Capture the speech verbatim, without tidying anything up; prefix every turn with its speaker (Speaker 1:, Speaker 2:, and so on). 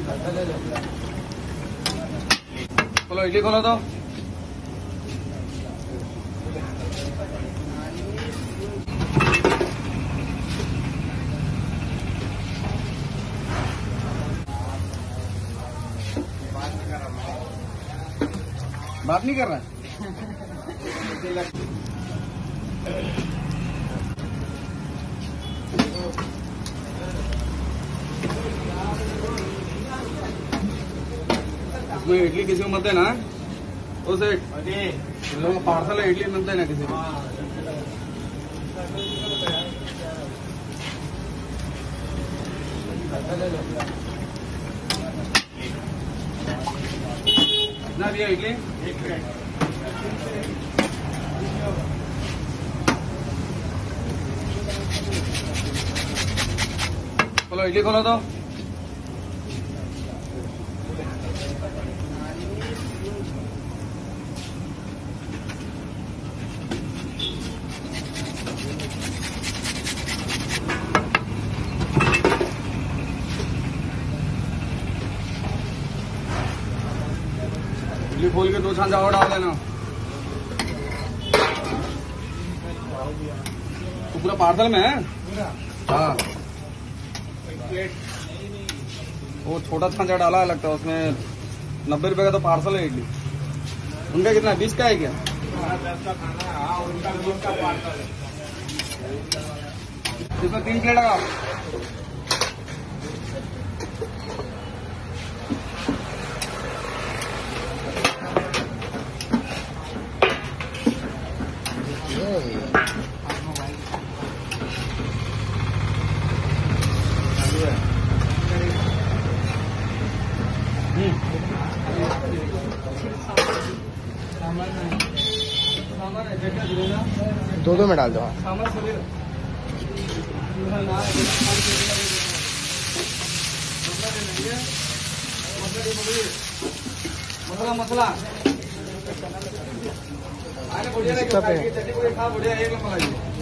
Speaker 1: खोलो इडली खोलो तो। बात नहीं कर रहा इसमें इडली किसी को मत देना उसे लोग पार्सल है इडली मत देना किसी को। ना भैया इडली खोलो इडली खोलो तो। इडली खोल के दो छांचा और डाल देना। तो पूरा पार्सल में है। हाँ वो छोटा छांचा डाला है लगता है उसमें। नब्बे रुपए का तो पार्सल है इडली। उनका कितना बीस का है क्या? इसमें तीन प्लेट लगा।
Speaker 2: दो दो में डाल दो।
Speaker 1: मसाला मसाला
Speaker 2: इसका पे